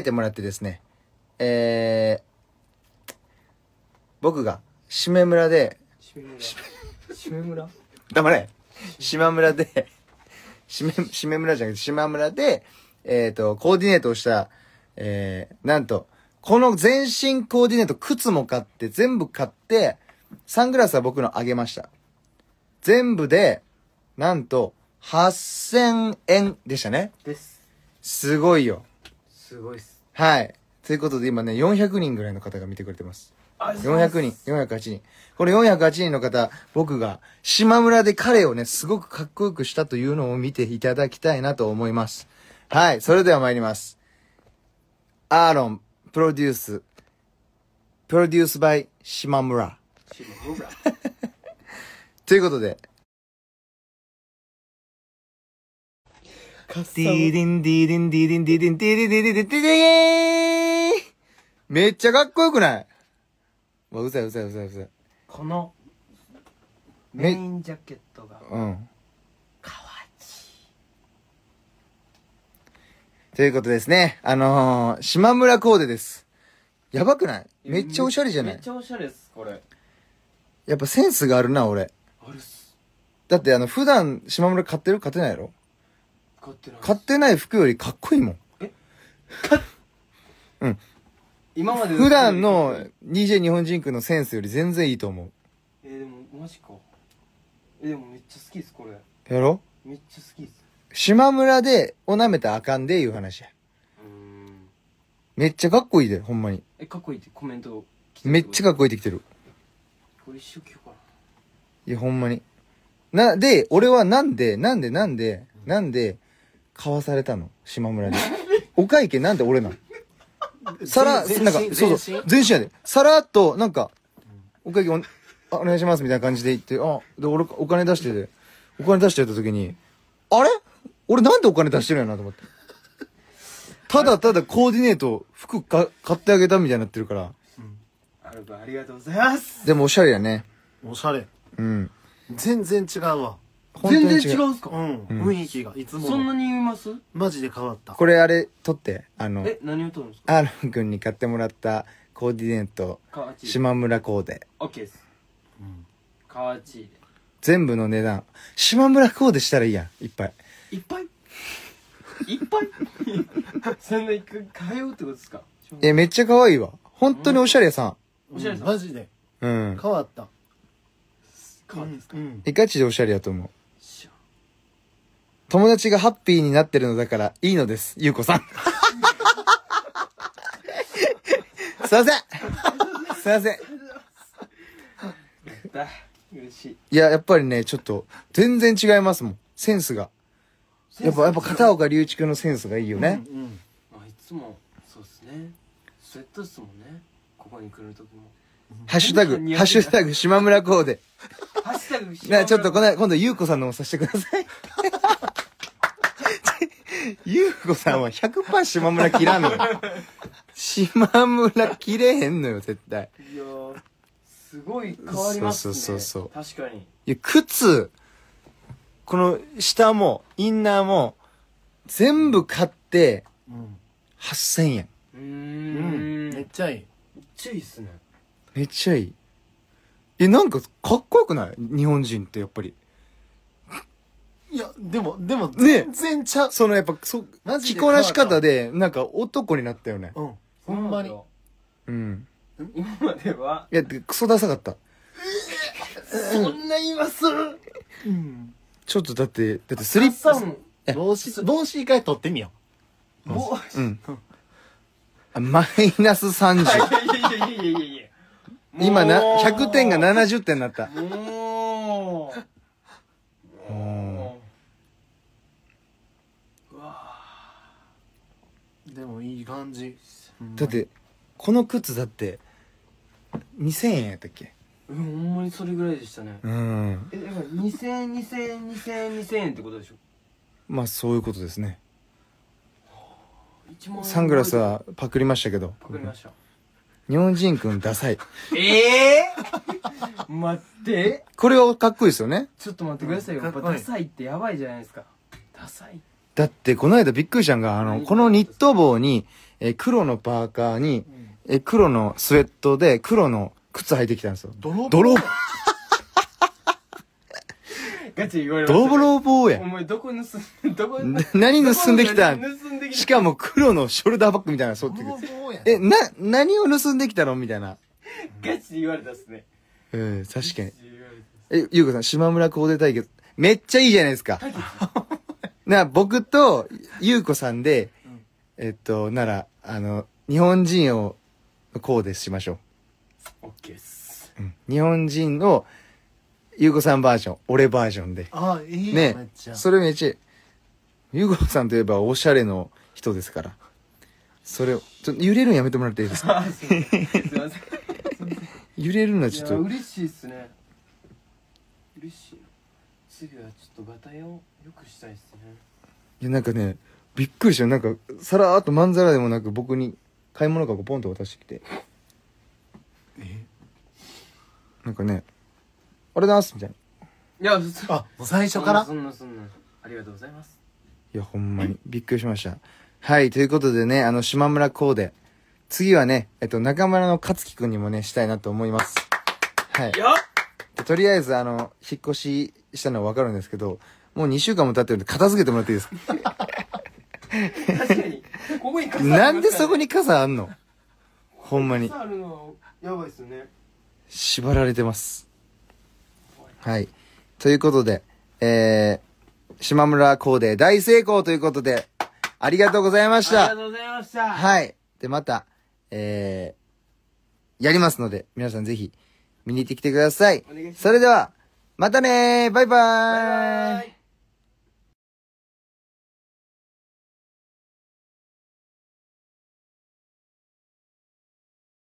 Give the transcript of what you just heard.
てもらってですね、僕が、しめ村で、 しめ村黙れ島村で、しめ村じゃなくて島村で、コーディネートをした、なんと、この全身コーディネート、靴も買って、全部買って、サングラスは僕のあげました。全部で、なんと、8000円でしたね。 です。 すごいよ。 すごいっす。 はい。ということで今ね、400人ぐらいの方が見てくれてます。400人、408人。これ408人の方、僕が島村で彼をね、すごくかっこよくしたというのを見ていただきたいなと思います。はい。それでは参ります。アーロン、プロデュースバイ島村。ということで。ディーディンディーディンディーディンディーディンディーディンディーディンディーディーディーめっちゃかっこよくない？うざい。 このメインジャケットがうん。 かわちということですね。島村コーデです。やばくない？めっちゃおしゃれじゃない？ めっちゃおしゃれです、これ。 やっぱセンスがあるな、俺。 あるっす。 だって普段島村買ってる？買ってないやろ？ 買ってない。 買ってない服よりかっこいいもん。うん。 今まで普段の DJ 日本人区のセンスより全然いいと思う。 でもマジか。でもめっちゃ好きです、これ。 やろ？ めっちゃ好きです。 島村でお舐めたらあかんでいう話や。めっちゃかっこいいで、ほんまに。 かっこいいってコメントめっちゃかっこいいってきてる。 これ一生着ようかな。 いや、ほんまに。で、俺はなんで、買わされたの島村で。お会計なんで俺なのなんか、そう。全身やで。さらっと、なんか、お会計お願いしますみたいな感じで言って、で、俺お金出してて、お金出してた時に、あれ俺なんでお金出してるんやなと思って。ただただコーディネート、服買ってあげたみたいになってるから。 ありがとうございます。 でもおしゃれやね。 おしゃれ。 うん。 全然違うわ。 全然違うんすか？ 雰囲気がいつもそんなに言います？ マジで変わった。 これあれ、撮って。 何を撮るんですか？ アーロン君に買ってもらったコーディネート、島村コーデ。 オッケーです。かわちいで。 全部の値段。島村コーデしたらいいやん。いっぱい。 いっぱいそんな通うってことですか？ めっちゃ可愛いわ。本当におしゃれさおしゃれさん。 マジで。 ん。うん。 変わった。 変わったんですか？ ガチでおしゃれやと思う。友達がハッピーになってるのだからいいのです。ゆうこさん。すいません。すいません。 嬉しい。 いや、やっぱりね、ちょっと、全然違いますもん。センスが。やっぱ片岡隆一君のセンスがいいよね。 いつも、そうっすね。スウェットっすもんね。ここに来るときも。 ハッシュタグ、島村コーデ。 ハッシュタグ、島村。 ちょっと今度、ゆうこさんのもさせてください。ゆうこさんは 100% 島村切らんのよ。島村切れへんのよ、絶対。 いやー、すごい変わりますね。 そう。 確かに。 いや、靴、この下も、インナーも、全部買って、8000円。 めっちゃいい。 めっちゃいいっすね。 めっちゃいい。なんか、かっこよくない？日本人ってやっぱり。 いや、でも、 ね全然ちゃう。 やっぱ、着こなし方で、なんか男になったよね。 ほんまに。 今までは。 いや、クソダサかった。 そんな言います？ ちょっとだってスリッパ、 帽子一回取ってみよう。 マイナス30。 いや。 今100点が70点になった。 でもいい感じ。 だって、この靴だって、2000円やったっけ？ ほんまにそれぐらいでしたね。だから2000円ってことでしょ？ まあ、そういうことですね。サングラスはパクりましたけど。 パクりました。 日本人くんダサい。 待って。 これはかっこいいですよね。 ちょっと待ってくださいよ。やっぱダサいってやばいじゃないですか。ダサい。 だって、この間びっくりしたんが、このニット帽に、 黒のパーカーに、黒のスウェットで黒の靴履いてきたんですよ。泥棒ガチ言われましたね。 泥棒やお。前どこ盗ん、どこ、 何盗んできたん？ 盗んできた。 しかも黒のショルダーバッグみたいなの背負ってくる。 泥棒や。 何を盗んできたのみたいな。 ガチで言われたっすね。 うん、確かに。 ガチで言われた。 ゆうこさん、島村コーデ対決。めっちゃいいじゃないですか。僕と、ゆうこさんで、なら、日本人をコーデしましょオッケーっす。 う。うん。日本人の、ゆうこさんバージョン、俺バージョンで。 あ、いいよ、 ねめっちゃ。 それめっちゃいい。ゆうこさんといえばおしゃれの人ですから。それを、揺れるのやめてもらっていいですか？ あ、すいません。すいません。 揺れるのいや、 ちょっと、 嬉しいっすね。嬉しいな。次はちょっとガタイを良くしたいっすね。 いやなんかね、びっくりしたよ。なんか、さらーっとまんざらでもなく僕に買い物かごポンと渡してきて。なんかね、あれだーすみたいな。 いや、 あ、もう最初からそんな。ありがとうございます。 いや、ほんまに。びっくりしました。はい、ということでね、島村コーデ。次はね、中村の勝樹くんにもね、したいなと思います。はい。 やっでとりあえず、引っ越ししたのはわかるんですけど、もう2週間も経ってるんで片付けてもらっていいですか？ 確かに。ここに傘ありますからね。 なんでそこに傘あんの？ほんまに。 傘あるのはやばいっすよね。 縛られてます。はい。ということで、島村コーデ大成功ということで、ありがとうございました。 ありがとうございました。 はい。で、また、やりますので、皆さんぜひ見に行ってきてください。 お願いします。 それでは、またねーバイバーイバイバイ。